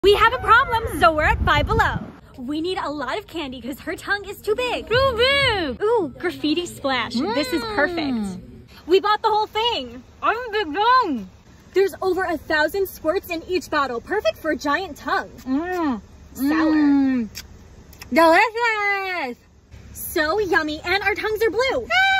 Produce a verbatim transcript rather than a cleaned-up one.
We have a problem, so we're at Five Below. We need a lot of candy because her tongue is too big. Too big! Ooh, graffiti splash. Mm. This is perfect. We bought the whole thing. I'm a big tongue. There's over a thousand squirts in each bottle. Perfect for a giant tongue. Mmm. Sour. Mm. Delicious! So yummy, and our tongues are blue.